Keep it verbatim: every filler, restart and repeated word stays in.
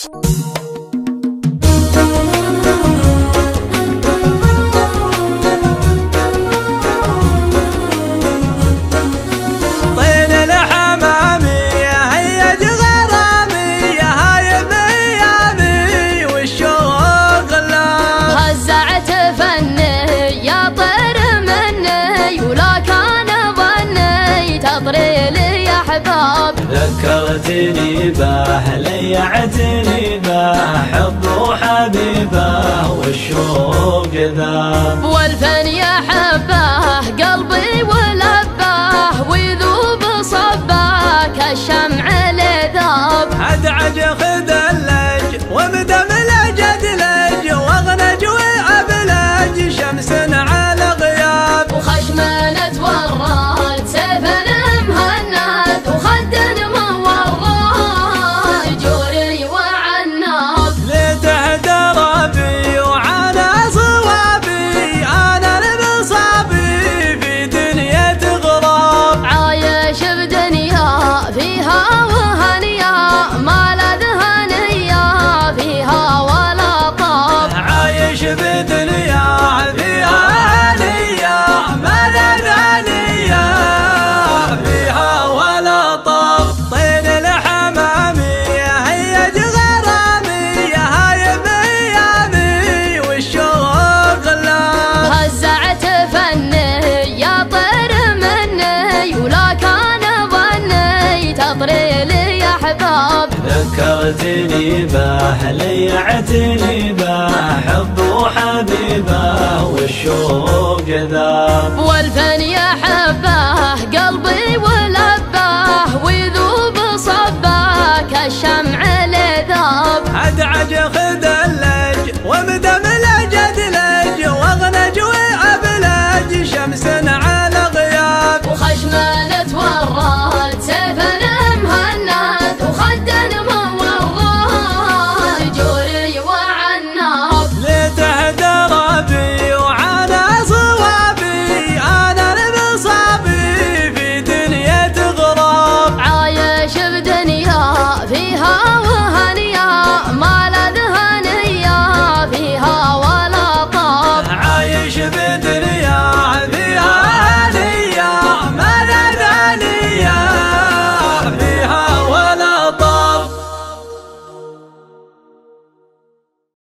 ذكرتني به ليعتني به حب وحبيبه والشوق ذاب والفن يحبه قلبي ولبه ويذوب صبه كالشمع لذاب أدعج خدلج ومدملج أدلج واغنج وأبلج شمس على غياب وخشمنا تورد سيف مهند وخد ذكرتني به ليعتني به حب وحبيبه والشوق ذاب والفن يحبه